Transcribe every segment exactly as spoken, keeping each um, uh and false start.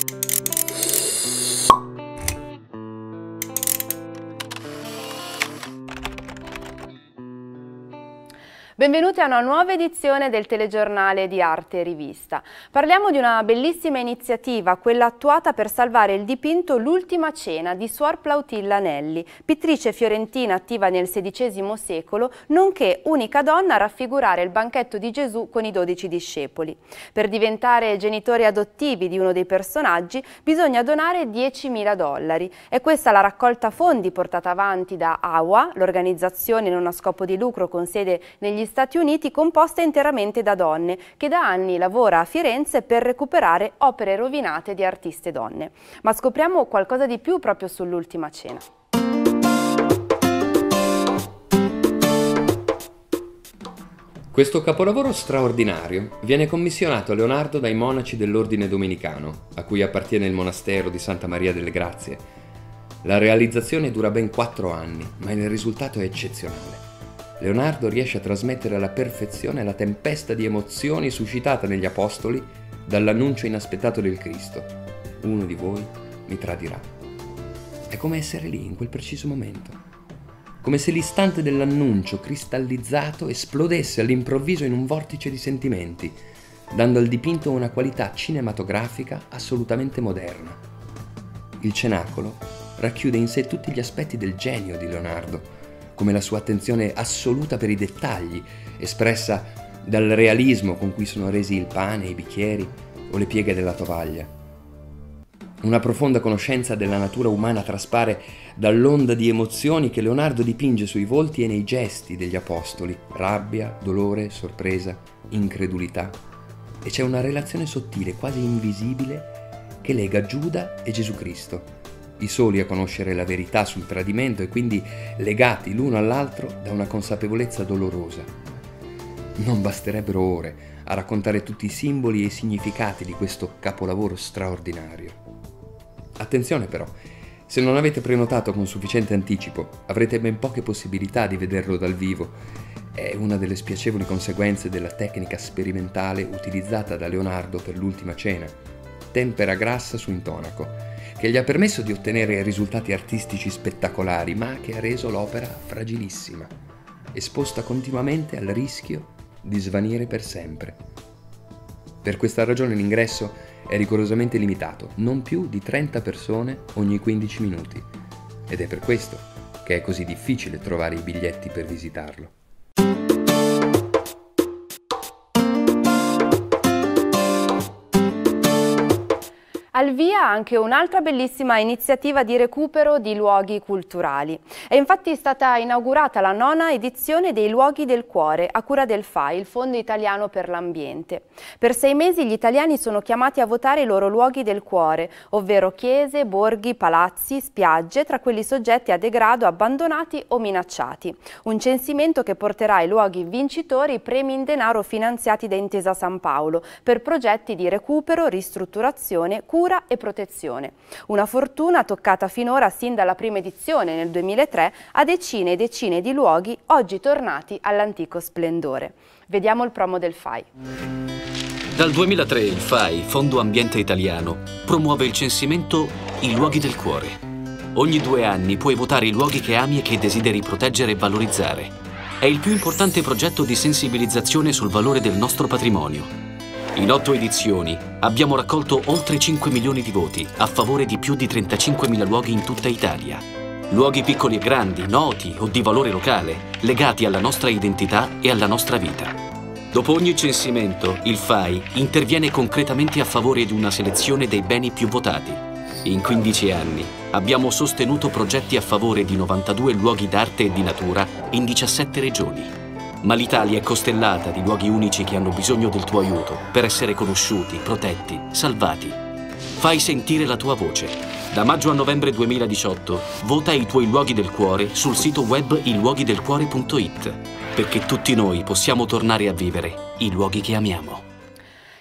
Benvenuti a una nuova edizione del telegiornale di Arte e Rivista. Parliamo di una bellissima iniziativa, quella attuata per salvare il dipinto L'ultima cena di Suor Plautilla Nelli, pittrice fiorentina attiva nel sedicesimo secolo, nonché unica donna a raffigurare il banchetto di Gesù con i dodici discepoli. Per diventare genitori adottivi di uno dei personaggi bisogna donare diecimila dollari. È questa la raccolta fondi portata avanti da A W A, l'organizzazione non a scopo di lucro con sede negli Stati Uniti, composta interamente da donne, che da anni lavora a Firenze per recuperare opere rovinate di artiste donne. Ma scopriamo qualcosa di più proprio sull'ultima cena. Questo capolavoro straordinario viene commissionato a Leonardo dai monaci dell'ordine domenicano, a cui appartiene il monastero di Santa Maria delle Grazie. La realizzazione dura ben quattro anni, ma il risultato è eccezionale. Leonardo riesce a trasmettere alla perfezione la tempesta di emozioni suscitata negli apostoli dall'annuncio inaspettato del Cristo. Uno di voi mi tradirà. È come essere lì in quel preciso momento. Come se l'istante dell'annuncio cristallizzato esplodesse all'improvviso in un vortice di sentimenti, dando al dipinto una qualità cinematografica assolutamente moderna. Il cenacolo racchiude in sé tutti gli aspetti del genio di Leonardo, come la sua attenzione assoluta per i dettagli, espressa dal realismo con cui sono resi il pane, i bicchieri o le pieghe della tovaglia. Una profonda conoscenza della natura umana traspare dall'onda di emozioni che Leonardo dipinge sui volti e nei gesti degli apostoli: rabbia, dolore, sorpresa, incredulità. E c'è una relazione sottile, quasi invisibile, che lega Giuda e Gesù Cristo, i soli a conoscere la verità sul tradimento e quindi legati l'uno all'altro da una consapevolezza dolorosa. Non basterebbero ore a raccontare tutti i simboli e i significati di questo capolavoro straordinario. Attenzione però, se non avete prenotato con sufficiente anticipo, avrete ben poche possibilità di vederlo dal vivo. È una delle spiacevoli conseguenze della tecnica sperimentale utilizzata da Leonardo per l'ultima cena: tempera grassa su intonaco, che gli ha permesso di ottenere risultati artistici spettacolari, ma che ha reso l'opera fragilissima, esposta continuamente al rischio di svanire per sempre. Per questa ragione l'ingresso è rigorosamente limitato, non più di trenta persone ogni quindici minuti, ed è per questo che è così difficile trovare i biglietti per visitarlo. Al via anche un'altra bellissima iniziativa di recupero di luoghi culturali. È infatti stata inaugurata la nona edizione dei Luoghi del Cuore a cura del F A I, il Fondo Italiano per l'Ambiente. Per sei mesi gli italiani sono chiamati a votare i loro luoghi del cuore, ovvero chiese, borghi, palazzi, spiagge, tra quelli soggetti a degrado, abbandonati o minacciati. Un censimento che porterà ai luoghi vincitori premi in denaro finanziati da Intesa San Paolo per progetti di recupero, ristrutturazione, cura e protezione. Una fortuna toccata finora sin dalla prima edizione nel duemilatré a decine e decine di luoghi oggi tornati all'antico splendore. Vediamo il promo del F A I. Dal duemilatré il F A I, Fondo Ambiente Italiano, promuove il censimento I Luoghi del Cuore. Ogni due anni puoi votare i luoghi che ami e che desideri proteggere e valorizzare. È il più importante progetto di sensibilizzazione sul valore del nostro patrimonio. In otto edizioni abbiamo raccolto oltre cinque milioni di voti a favore di più di trentacinquemila luoghi in tutta Italia. Luoghi piccoli e grandi, noti o di valore locale, legati alla nostra identità e alla nostra vita. Dopo ogni censimento, il F A I interviene concretamente a favore di una selezione dei beni più votati. In quindici anni abbiamo sostenuto progetti a favore di novantadue luoghi d'arte e di natura in diciassette regioni. Ma l'Italia è costellata di luoghi unici che hanno bisogno del tuo aiuto per essere conosciuti, protetti, salvati. Fai sentire la tua voce. Da maggio a novembre duemiladiciotto vota i tuoi luoghi del cuore sul sito web i luoghi del cuore punto it, perché tutti noi possiamo tornare a vivere i luoghi che amiamo.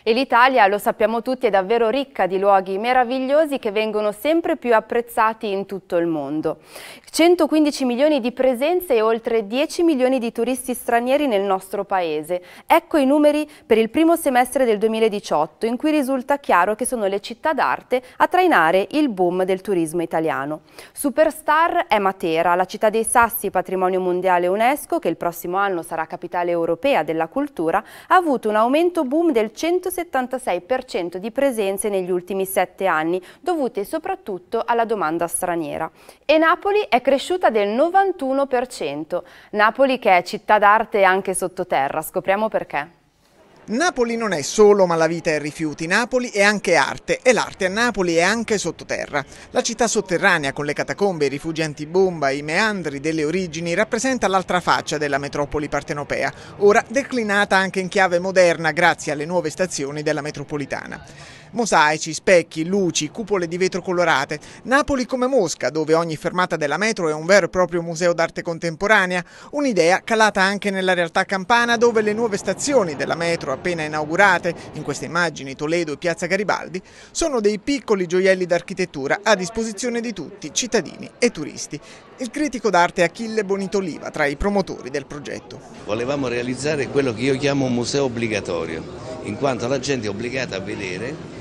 E l'Italia, lo sappiamo tutti, è davvero ricca di luoghi meravigliosi che vengono sempre più apprezzati in tutto il mondo. centoquindici milioni di presenze e oltre dieci milioni di turisti stranieri nel nostro paese. Ecco i numeri per il primo semestre del duemiladiciotto, in cui risulta chiaro che sono le città d'arte a trainare il boom del turismo italiano. Superstar è Matera, la città dei Sassi, patrimonio mondiale UNESCO, che il prossimo anno sarà capitale europea della cultura, ha avuto un aumento boom del centosettantasei per cento di presenze negli ultimi sette anni, dovute soprattutto alla domanda straniera. E Napoli è cresciuta del novantuno per cento. Napoli che è città d'arte anche sottoterra, scopriamo perché. Napoli non è solo malavita e rifiuti, Napoli è anche arte e l'arte a Napoli è anche sottoterra. La città sotterranea con le catacombe, i rifugi antibomba, i meandri delle origini rappresenta l'altra faccia della metropoli partenopea, ora declinata anche in chiave moderna grazie alle nuove stazioni della metropolitana. Mosaici, specchi, luci, cupole di vetro colorate. Napoli come Mosca, dove ogni fermata della metro è un vero e proprio museo d'arte contemporanea. Un'idea calata anche nella realtà campana, dove le nuove stazioni della metro appena inaugurate, in queste immagini Toledo e Piazza Garibaldi, sono dei piccoli gioielli d'architettura a disposizione di tutti, cittadini e turisti. Il critico d'arte Achille Bonitoliva, tra i promotori del progetto. Volevamo realizzare quello che io chiamo un museo obbligatorio, in quanto la gente è obbligata a vedere.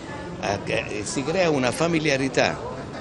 Si crea una familiarità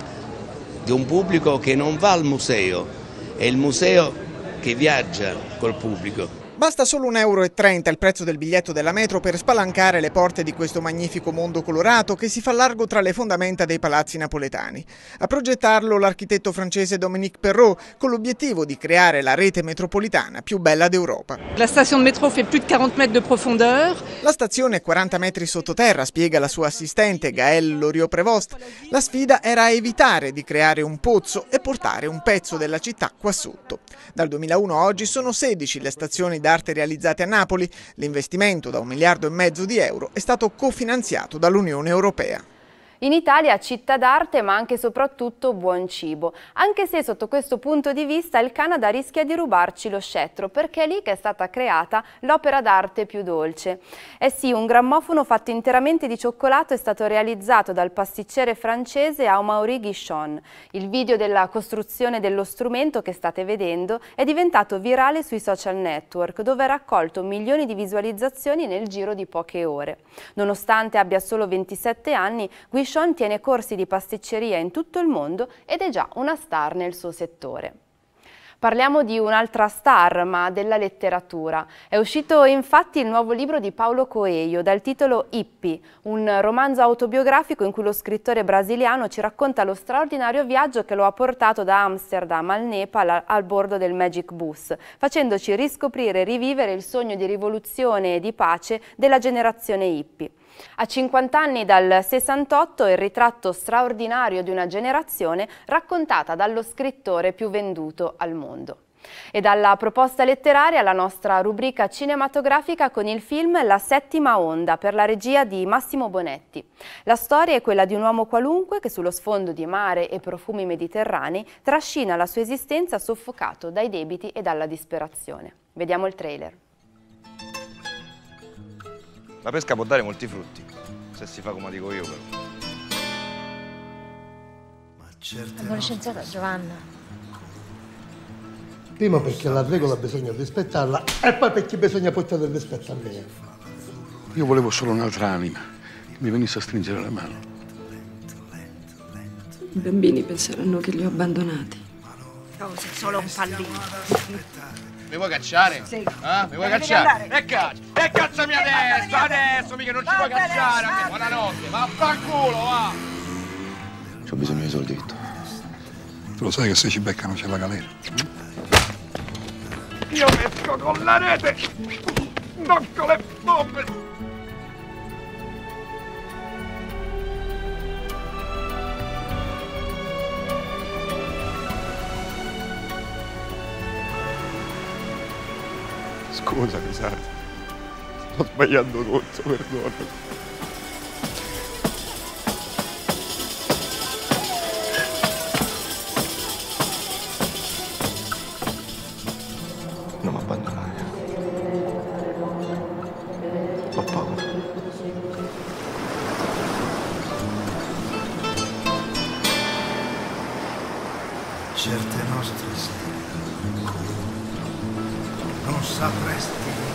di un pubblico che non va al museo, è il museo che viaggia col pubblico. Basta solo un euro e trenta il prezzo del biglietto della metro per spalancare le porte di questo magnifico mondo colorato che si fa largo tra le fondamenta dei palazzi napoletani. A progettarlo l'architetto francese Dominique Perrault, con l'obiettivo di creare la rete metropolitana più bella d'Europa. La stazione metro fait plus de quarante mètres de profondeur. La stazione è quaranta metri sottoterra, spiega la sua assistente Gaëlle Loriot-Prévost. La sfida era evitare di creare un pozzo e portare un pezzo della città qua sotto. Dal duemilauno a oggi sono sedici le stazioni d'arte realizzate a Napoli. L'investimento da un miliardo e mezzo di euro è stato cofinanziato dall'Unione Europea. In Italia città d'arte ma anche e soprattutto buon cibo, anche se sotto questo punto di vista il Canada rischia di rubarci lo scettro, perché è lì che è stata creata l'opera d'arte più dolce. Eh sì, un grammofono fatto interamente di cioccolato è stato realizzato dal pasticcere francese Amaury Guichon. Il video della costruzione dello strumento che state vedendo è diventato virale sui social network, dove ha raccolto milioni di visualizzazioni nel giro di poche ore. Nonostante abbia solo ventisette anni, Guichon tiene corsi di pasticceria in tutto il mondo ed è già una star nel suo settore. Parliamo di un'altra star, ma della letteratura. È uscito infatti il nuovo libro di Paulo Coelho dal titolo Hippie, un romanzo autobiografico in cui lo scrittore brasiliano ci racconta lo straordinario viaggio che lo ha portato da Amsterdam al Nepal al bordo del Magic Bus, facendoci riscoprire e rivivere il sogno di rivoluzione e di pace della generazione hippie. A cinquanta anni dal sessantotto è il ritratto straordinario di una generazione raccontata dallo scrittore più venduto al mondo. E dalla proposta letteraria alla nostra rubrica cinematografica con il film La settima onda per la regia di Massimo Bonetti. La storia è quella di un uomo qualunque che sullo sfondo di mare e profumi mediterranei trascina la sua esistenza soffocato dai debiti e dalla disperazione. Vediamo il trailer. La pesca può dare molti frutti, se si fa come dico io però. Buona scienziata Giovanna. Prima perché la regola bisogna rispettarla e poi perché bisogna portare il rispetto a lei. Io volevo solo un'altra anima che mi venisse a stringere la mano. I bambini penseranno che li ho abbandonati. Oh, sei solo un pallino. Mi vuoi cacciare? Sì. Eh? Mi vuoi cacciare? E caccia! E cacciami adesso! Adesso mica non ci puoi cacciare! A me. Buonanotte! Vaffanculo, va! C'ho bisogno di soldetto. Tu lo sai che se ci beccano c'è la galera? Io pesco con la rete! Non con le bombe! Scusa, Pisati. Sto sbagliando tutto, perdono. Non mi abbandonare. Ho paura. certe nostre sere non sapresti.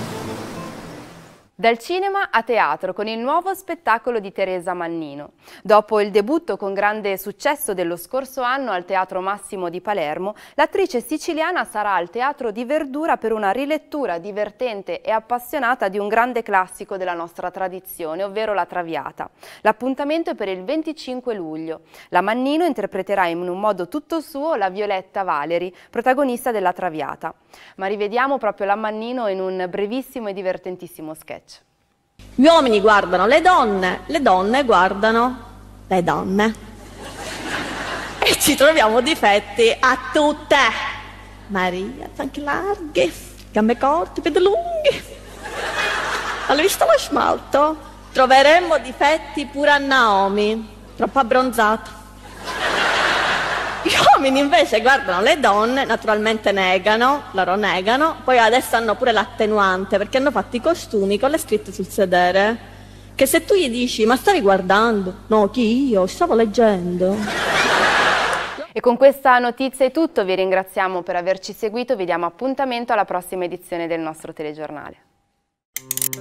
Dal cinema a teatro con il nuovo spettacolo di Teresa Mannino. Dopo il debutto con grande successo dello scorso anno al Teatro Massimo di Palermo, l'attrice siciliana sarà al Teatro di Verdura per una rilettura divertente e appassionata di un grande classico della nostra tradizione, ovvero La Traviata. L'appuntamento è per il venticinque luglio. La Mannino interpreterà in un modo tutto suo la Violetta Valeri, protagonista della Traviata. Ma rivediamo proprio la Mannino in un brevissimo e divertentissimo sketch. Gli uomini guardano le donne, le donne guardano le donne. E ci troviamo difetti a tutte. Maria, anche larghe, gambe corte, piedi lunghi. Hai visto lo smalto? Troveremmo difetti pure a Naomi, troppo abbronzata. Gli uomini invece guardano le donne, naturalmente negano, loro negano, poi adesso hanno pure l'attenuante perché hanno fatto i costumi con le scritte sul sedere, che se tu gli dici ma stavi guardando? No, chi io? Stavo leggendo. E con questa notizia è tutto, vi ringraziamo per averci seguito, vi diamo appuntamento alla prossima edizione del nostro telegiornale.